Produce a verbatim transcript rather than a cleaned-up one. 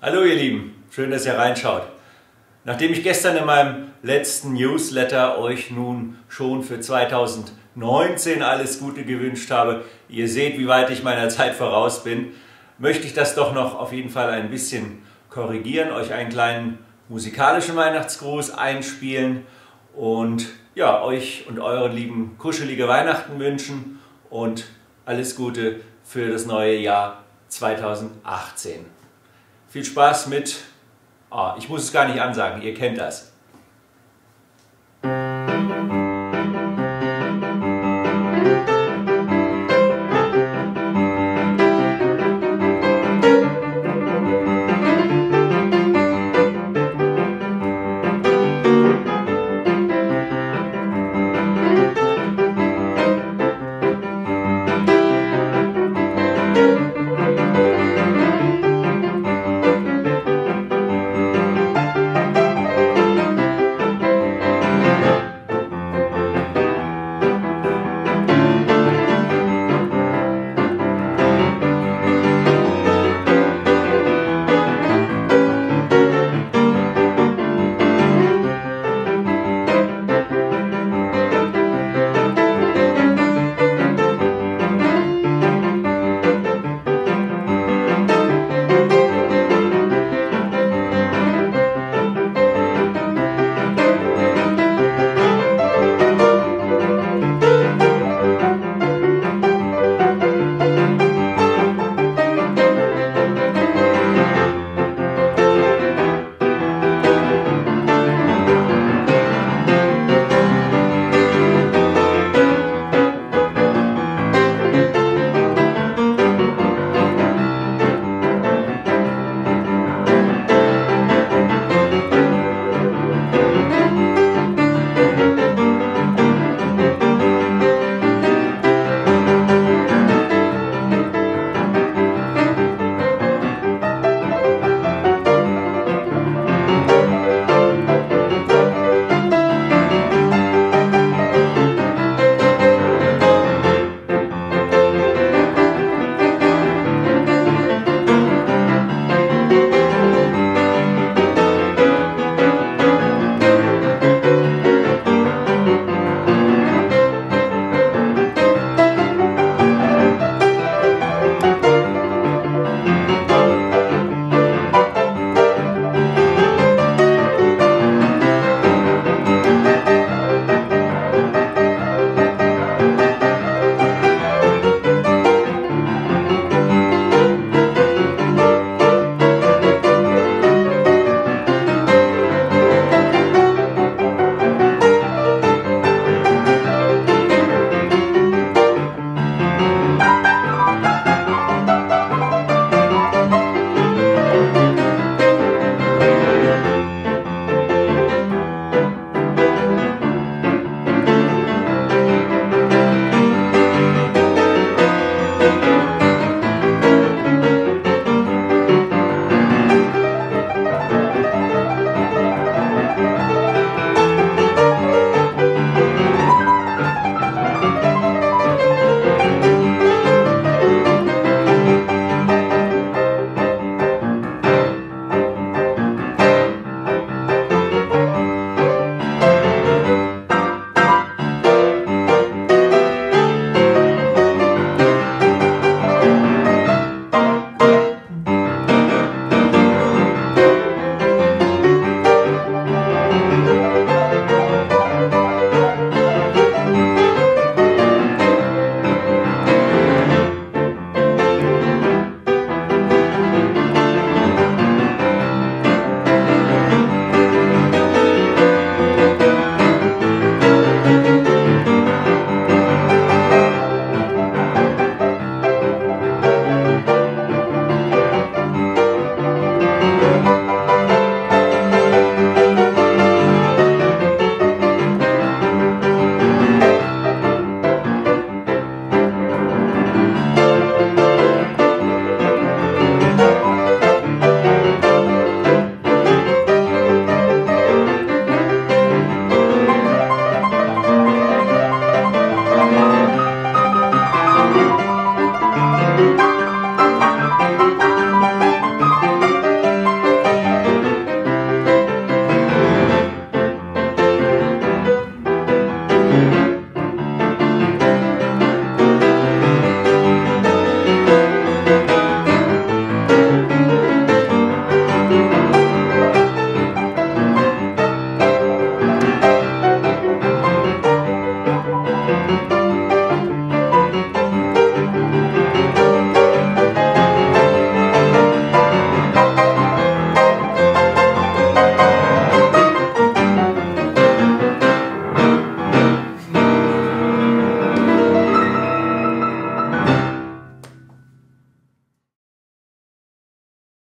Hallo ihr Lieben, schön, dass ihr reinschaut. Nachdem ich gestern in meinem letzten Newsletter euch nun schon für zweitausendneunzehn alles Gute gewünscht habe, ihr seht, wie weit ich meiner Zeit voraus bin, möchte ich das doch noch auf jeden Fall ein bisschen korrigieren, euch einen kleinen musikalischen Weihnachtsgruß einspielen und ja, euch und euren Lieben kuschelige Weihnachten wünschen und alles Gute für das neue Jahr zweitausendachtzehn. Viel Spaß mit, oh, ich muss es gar nicht ansagen, ihr kennt das.